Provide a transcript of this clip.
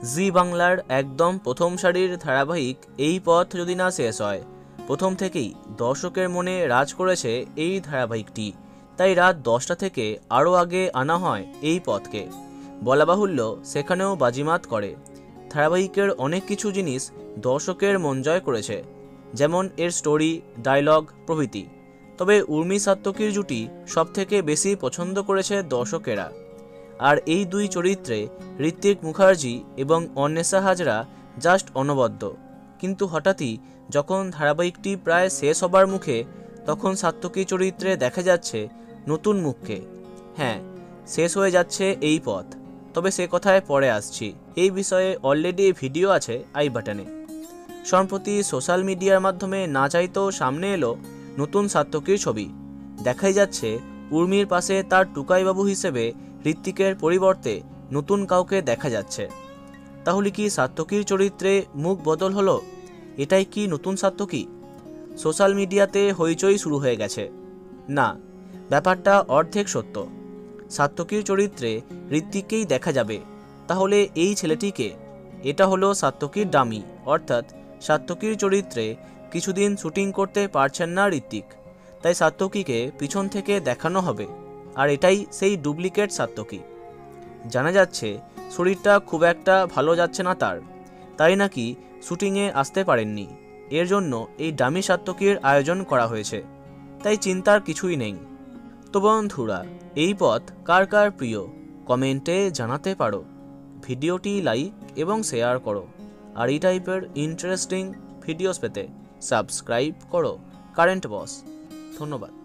জি বাংলার একদম প্রথম সারির ধারাবাহিক এই পথ যদি না শেষ হয়। প্রথম থেকেই দর্শকের মনে রাজ করেছে এই ধারাবাহিকটি, তাই রাত 10টা থেকে আরও আগে আনা হয় এই পথকে। বলা বাহুল্য সেখানেও বাজিমাত করে। ধারাবাহিকের অনেক কিছু জিনিস দর্শকের মন জয় করেছে, যেমন এর স্টোরি, ডায়লগ প্রভৃতি। তবে উর্মি সাত্তকীর জুটি সবথেকে বেশি পছন্দ করেছে দর্শকেরা। আর এই দুই চরিত্রে ঋত্বিক মুখার্জি এবং অন্বেষা হাজরা জাস্ট অনবদ্য। কিন্তু হঠাৎই যখন ধারাবাহিকটি প্রায় শেষ হবার মুখে, তখন সাত্তকী চরিত্রে দেখা যাচ্ছে নতুন মুখকে। হ্যাঁ, শেষ হয়ে যাচ্ছে এই পথ। তবে সে কথায় পরে আসছি। এই বিষয়ে অলরেডি ভিডিও আছে আই বাটনে। সম্প্রতি সোশ্যাল মিডিয়ার মাধ্যমে না চাইতেও সামনে এলো নতুন সাত্তকীর ছবি। দেখাই যাচ্ছে উর্মির পাশে তার টুকাইবাবু হিসেবে ঋত্বিকের পরিবর্তে নতুন কাউকে দেখা যাচ্ছে। তাহলে কি সাত্তকীর চরিত্রে মুখ বদল হলো? এটাই কি নতুন সাত্তকী? সোশ্যাল মিডিয়াতে হইচই শুরু হয়ে গেছে। না, ব্যাপারটা অর্ধেক সত্য। সাত্তকীর চরিত্রে ঋত্বিককেই দেখা যাবে। তাহলে এই ছেলেটিকে? এটা হলো সাত্তকীর ডামি, অর্থাৎ সাত্তকীর চরিত্রে কিছুদিন শুটিং করতে পারছেন না ঋত্বিক, তাই সাত্তকীকে পিছন থেকে দেখানো হবে। আর এটাই সেই ডুপ্লিকেট সাত্তকী। জানা যাচ্ছে শরীরটা খুব একটা ভালো যাচ্ছে না তার, তাই নাকি শুটিংয়ে আসতে পারেননি। এর জন্য এই ডামি সাত্তকীর আয়োজন করা হয়েছে, তাই চিন্তার কিছুই নেই। তো বন্ধুরা, এই পথ কার কার প্রিয় কমেন্টে জানাতে পারো। ভিডিওটি লাইক এবং শেয়ার করো। আর এই টাইপের ইন্টারেস্টিং ভিডিওস পেতে সাবস্ক্রাইব করো কারেন্ট বস। ধন্যবাদ।